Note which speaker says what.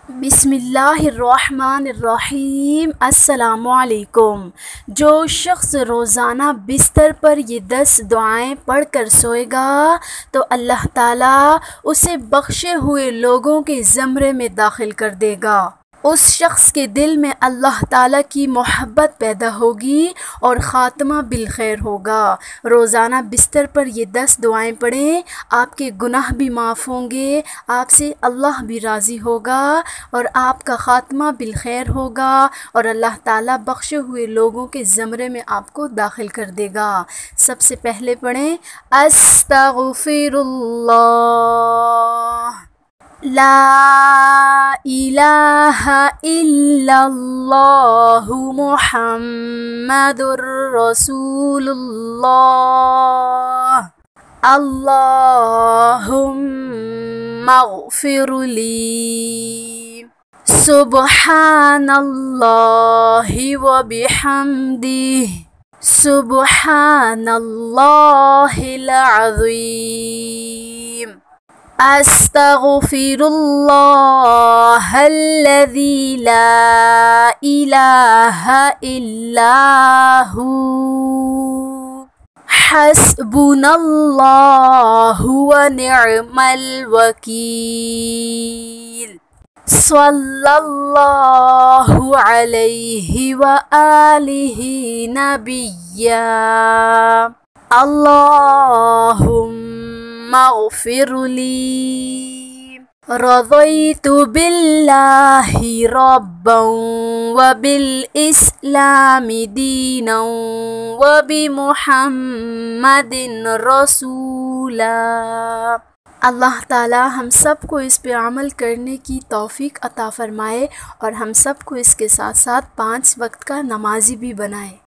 Speaker 1: बिस्मिल्लाहिर्रहमानिर्रहीम। अस्सलामुअलैकुम। जो शख्स रोज़ाना बिस्तर पर ये 10 दुआएं पढ़ कर सोएगा तो अल्लाह ताला उसे बख्शे हुए लोगों के ज़मरे में दाखिल कर देगा। उस शख्स के दिल में अल्लाह ताला की मोहब्बत पैदा होगी और ख़ात्मा बिलखैर होगा। रोज़ाना बिस्तर पर ये 10 दुआएं पढ़ें, आपके गुनाह भी माफ़ होंगे, आपसे अल्लाह भी राज़ी होगा और आपका ख़ात्मा बिलखैर होगा और अल्लाह ताला बख्शे हुए लोगों के ज़मरे में आपको दाखिल कर देगा। सबसे पहले पढ़ें अस्तग़फ़िरुल्लाह ला इलाहा इल्लल्लाहु मुहम्मदुर रसूलुल्लाह अल्लाहुम्मा ग़फ़िरली सुब्हानल्लाहि व बिहम्दिही सुब्हानल्लाहिल अज़ीम। अस्तग़फ़िरुल्लाहल्लज़ी ला इलाहा इल्ला हू हस्बुनल्लाहु व निअमल वकील सल्लल्लाहु अलैहि व आलिहि नबिय्या अल्लाहुम्मा ग़फ़िरली रज़यतु बिल्लाहि रब्बन व बिल इस्लामि दीनन व बि मुहम्मदिन रसूला। अल्लाह ताला हम सब को इस पे अमल करने की तौफ़ीक अता फ़रमाए और हम सब को इसके साथ साथ 5 वक्त का नमाज़ी भी बनाए।